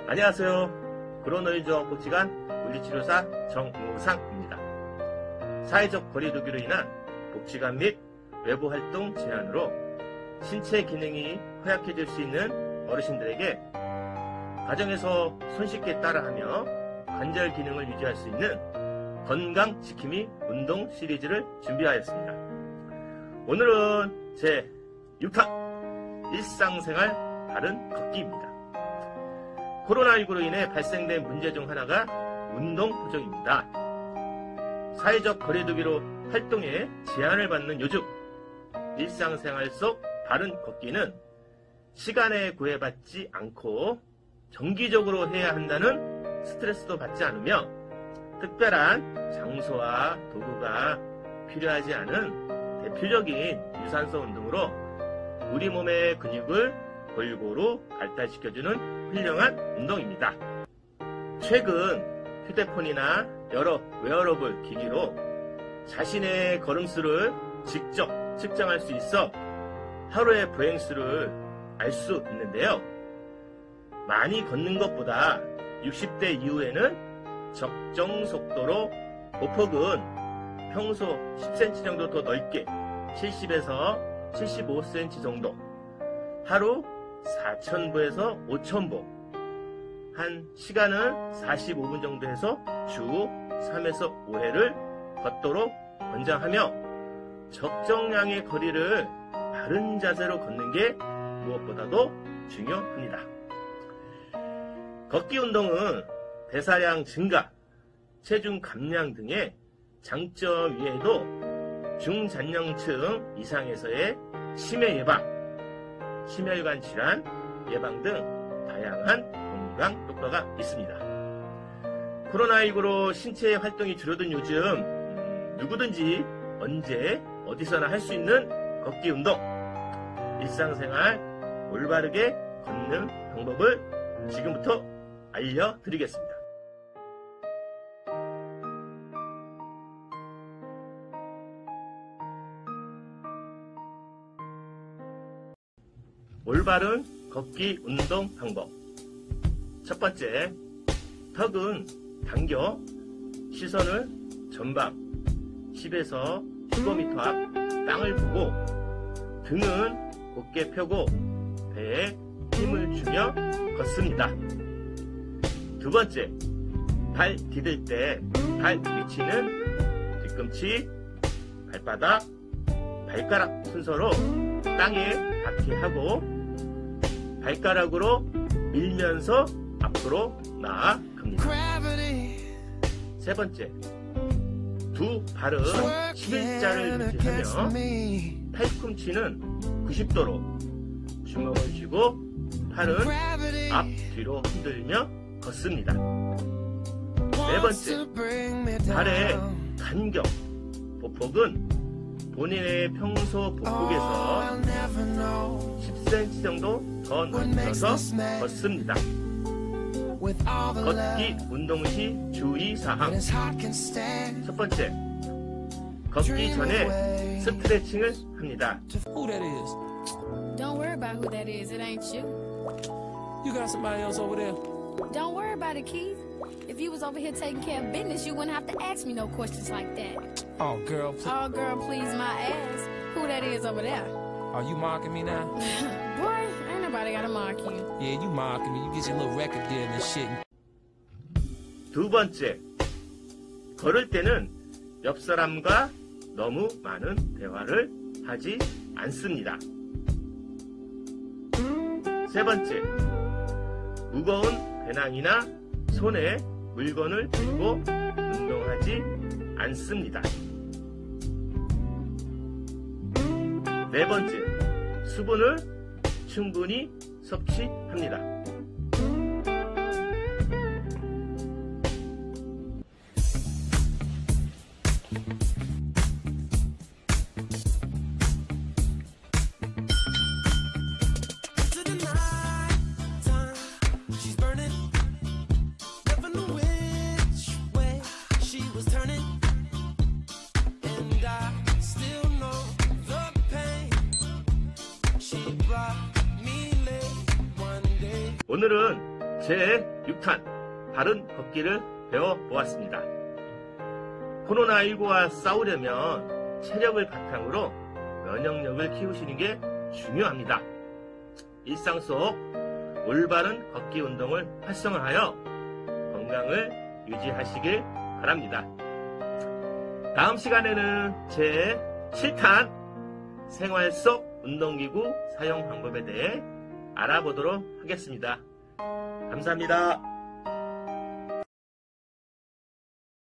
안녕하세요. 그로노인종합복지관 물리치료사 정우상입니다. 사회적 거리두기로 인한 복지관 및 외부활동 제한으로 신체 기능이 허약해질 수 있는 어르신들에게 가정에서 손쉽게 따라하며 관절 기능을 유지할 수 있는 건강지킴이 운동 시리즈를 준비하였습니다. 오늘은 제 6탄 일상생활 바른 걷기입니다. 코로나19로 인해 발생된 문제 중 하나가 운동 부족입니다. 사회적 거리두기로 활동에 제한을 받는 요즘 일상생활 속 바른 걷기는 시간에 구애받지 않고 정기적으로 해야 한다는 스트레스도 받지 않으며 특별한 장소와 도구가 필요하지 않은 대표적인 유산소 운동으로 우리 몸의 근육을 골고루 발달시켜주는 훌륭한 운동입니다. 최근 휴대폰이나 여러 웨어러블 기기로 자신의 걸음수를 직접 측정할 수 있어 하루의 보행수를 알 수 있는데요. 많이 걷는 것보다 60대 이후에는 적정 속도로 보폭은 평소 10cm 정도 더 넓게 70에서 75cm 정도, 하루 4,000보에서 5,000보, 한 시간은 45분 정도 해서 주 3에서 5회를 걷도록 권장하며 적정량의 거리를 바른 자세로 걷는 게 무엇보다도 중요합니다. 걷기 운동은 대사량 증가, 체중 감량 등의 장점 외에도 중잔년층 이상에서의 치매 예방, 심혈관 질환 예방 등 다양한 건강 효과가 있습니다. 코로나19로 신체 활동이 줄어든 요즘 누구든지 언제 어디서나 할 수 있는 걷기 운동, 일상생활 올바르게 걷는 방법을 지금부터 알려드리겠습니다. 올바른 걷기 운동 방법. 첫 번째, 턱은 당겨 시선을 전방 10에서 15m 앞 땅을 보고 등은 곧게 펴고 배에 힘을 주며 걷습니다. 두 번째, 발 디딜 때 발 위치는 뒤꿈치, 발바닥, 발가락 순서로 땅에 닿게 하고 발가락으로 밀면서 앞으로 나아갑니다. 세 번째, 두 발은 11자를 유지하며 팔꿈치는 90도로 주먹을 쥐고 팔은 앞 뒤로 흔들며 걷습니다. 네 번째, 발의 간격, 보폭은 본인의 평소 보폭에서 10cm 정도 더 넓혀서 걷습니다. 걷기 운동 시 주의사항. 첫 번째, 걷기 전에 스트레칭을 합니다. Who that is? Don't worry about who that is. It ain't you. You got somebody else over there? Don't worry about it, Keith. If you was over here taking care of business, you wouldn't have to ask me no questions like that. Oh, girl, please. Oh, girl, please my ass. Who that is over there? Are you mocking me now? Boy, ain't nobody gotta mark you. Yeah, you mocking me. You get your little record deal and shit. 두 번째, 걸을 때는 옆 사람과 너무 많은 대화를 하지 않습니다. 세 번째, 무거운 배낭이나 손에 물건을 들고 운동하지 않습니다. 네 번째, 수분을 충분히 섭취합니다. 오늘은 제 6탄 바른 걷기를 배워보았습니다. 코로나19와 싸우려면 체력을 바탕으로 면역력을 키우시는 게 중요합니다. 일상 속 올바른 걷기 운동을 활성화하여 건강을 유지하시길 바랍니다. 다음 시간에는 제 7탄 생활 속 운동기구 사용 방법에 대해 알아보도록 하겠습니다. 감사합니다.